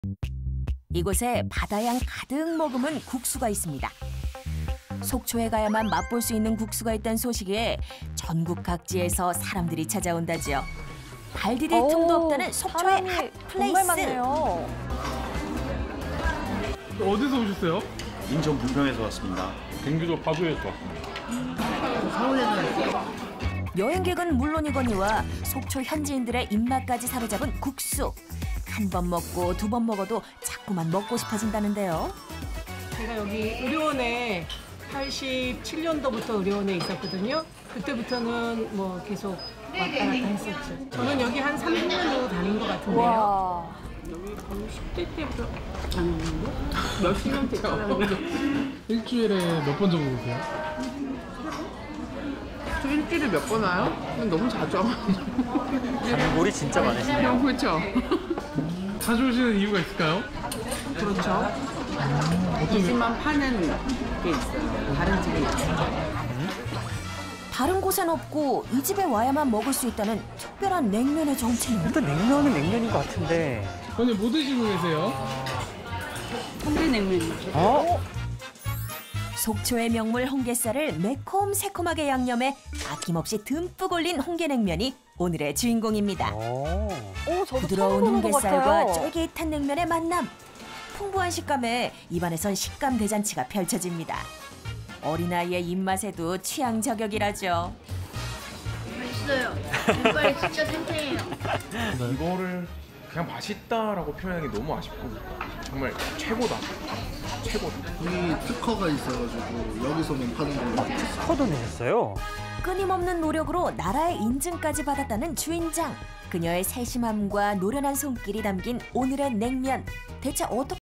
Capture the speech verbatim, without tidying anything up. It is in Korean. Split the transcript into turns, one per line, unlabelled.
이곳에 바다향 가득 머금은 국수가 있습니다. 속초에 가야만 맛볼 수 있는 국수가 있다는 소식에 전국 각지에서 사람들이 찾아온다지요. 발 디딜 틈도 없다는 속초의 핫 플레이스.
정말 많네요.
어디서 오셨어요?
인천 부평에서 왔습니다.
경기도 파주에서 왔습니다.
서울에서 왔어요.
여행객은 물론이거니와 속초 현지인들의 입맛까지 사로잡은 국수. 한 번 먹고 두 번 먹어도 자꾸만 먹고 싶어진다는데요.
제가 여기 의료원에 팔십칠 년도부터 의료원에 있었거든요. 그때부터는 뭐 계속 왔다 갔다 했었죠. 저는 여기 한 삼십 년 정도 다닌 것 같은데요.
와.
여기 거의 십 대 때부터 다녔는데? 몇십 년 됐잖아요.
일주일에 몇 번 정도 오세요?
저 일주일에 몇 번 와요? 너무 자주 와요.
단골이 진짜 많으시네요.
그렇죠.
자주 오시는 이유가 있을까요?
그렇죠. 이 집만 파는 게 있어요. 다른 집은 없어요.
다른 곳엔 없고 이 집에 와야만 먹을 수 있다는 특별한 냉면의 정체는?
일단 냉면은 냉면인 것 같은데.
오늘 뭐 드시고 계세요?
홍게냉면이죠.
어?
속초의 명물 홍게살을 매콤 새콤하게 양념해 아낌없이 듬뿍 올린 홍게냉면이 오늘의 주인공입니다.
오.
오, 저도
부드러운
처음 보는 것
홍게살과
같아요.
쫄깃한 냉면의 만남. 풍부한 식감에 입안에선 식감 대잔치가 펼쳐집니다. 어린아이의 입맛에도 취향 저격이라죠.
맛있어요. 이빨이 진짜 탱탱해요.
이거를 그냥 맛있다라고 표현하기 너무 아쉽고 정말 최고다. 최고다.
여기 특허가 있어가지고 여기서만 파는 거예요.
특허도 내셨어요?
끊임없는 노력으로 나라의 인증까지 받았다는 주인장. 그녀의 세심함과 노련한 손길이 담긴 오늘의 냉면. 대체 어떻게